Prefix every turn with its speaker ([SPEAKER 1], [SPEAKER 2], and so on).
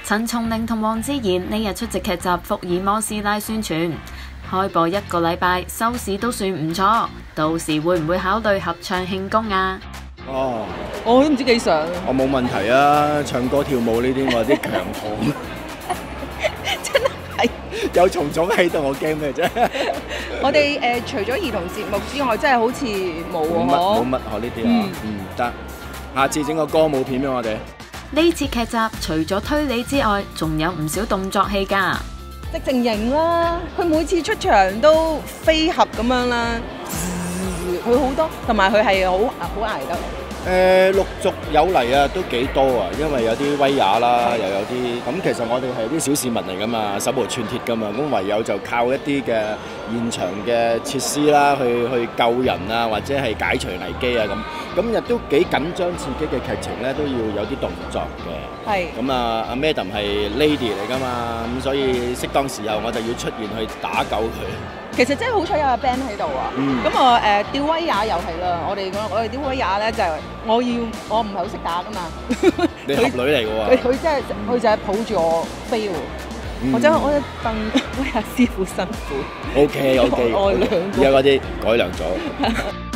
[SPEAKER 1] 陳松伶同黃智賢呢日出席劇集《福爾摩斯》拉宣傳，開播1個禮拜，收視都算唔錯。到時會唔會考慮合唱慶功啊？
[SPEAKER 2] 哦，
[SPEAKER 3] 我都唔知幾想。
[SPEAKER 2] 我冇問題啊，唱歌跳舞呢啲我係啲強項。
[SPEAKER 3] 真係
[SPEAKER 2] 有蟲蟲喺度，我驚咩啫？
[SPEAKER 3] 我哋除咗兒童節目之外，真係好似冇喎，
[SPEAKER 2] 冇乜學呢啲啊。得，下次整個歌舞片俾我哋。
[SPEAKER 1] 呢次劇集除咗推理之外，仲有唔少動作戲㗎。
[SPEAKER 3] 直情型啦，佢每次出場都飛俠咁樣啦，佢好多，同埋佢係好捱得。
[SPEAKER 2] 陸續有嚟啊，都幾多啊，因為有啲威亞啦，又有啲咁。其實我哋係啲小市民嚟噶嘛，手無寸鐵噶嘛，咁唯有就靠一啲嘅現場嘅設施啦，去救人啊，或者係解除危機啊咁亦都幾緊張刺激嘅劇情咧，都要有啲動作嘅。係。咁阿 Madam 係 Lady 嚟噶嘛，咁所以適當時候我就要出現去打救佢。
[SPEAKER 3] 其實真係好彩有阿 Ben 喺度啊！咁我吊威亞又係啦，我哋吊威亞咧就係我唔係好識打噶嘛。
[SPEAKER 2] 你俠女嚟嘅喎。
[SPEAKER 3] 佢就係抱住我飛喎。我戥威亞師傅辛苦。
[SPEAKER 2] OK，
[SPEAKER 3] 我兩個。
[SPEAKER 2] 而家嗰啲改良咗。